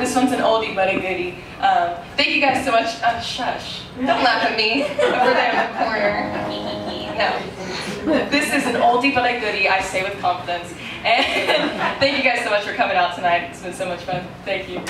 this one's an oldie but a goodie. Thank you guys so much. Shush. Don't laugh at me over there in the corner. No. This is an oldie but a goodie, I say with confidence. And thank you guys so much for coming out tonight. It's been so much fun. Thank you.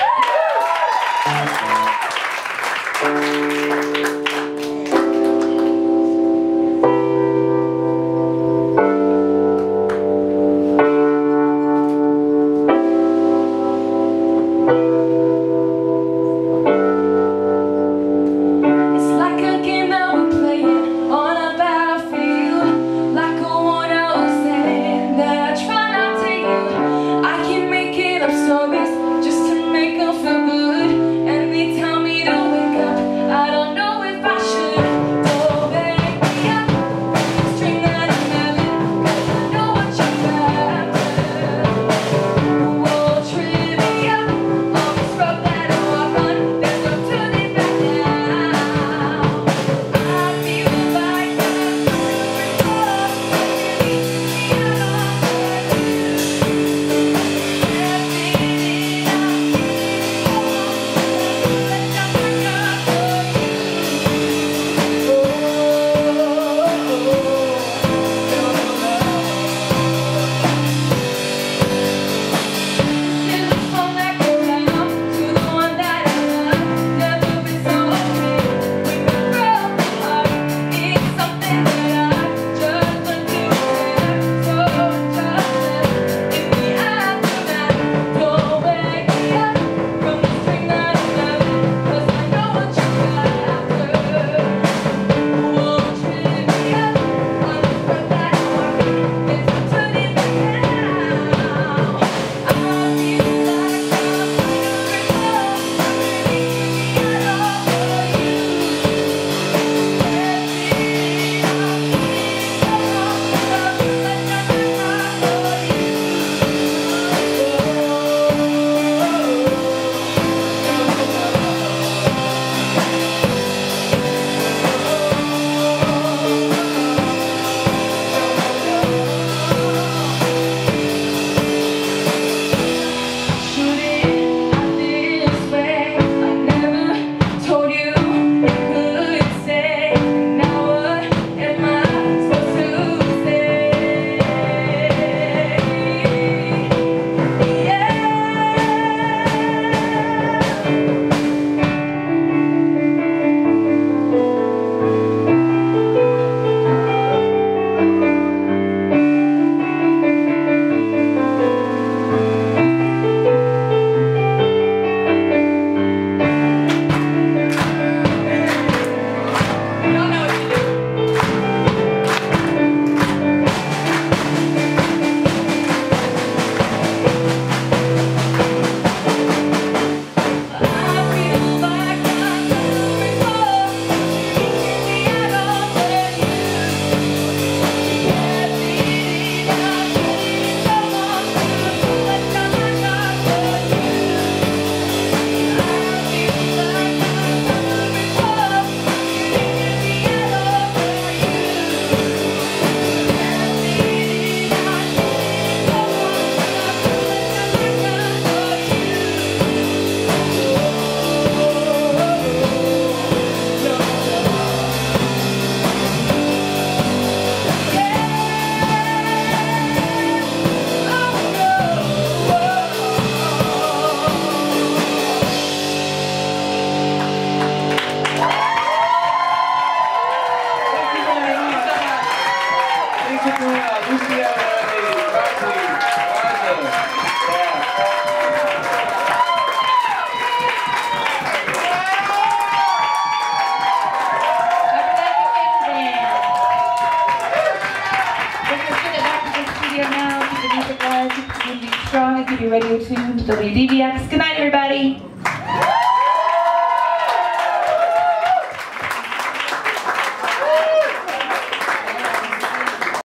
Roxie Abernathy, Roxie, Eliza. Strong and keep your radio tuned to WDVX. Good night, everybody.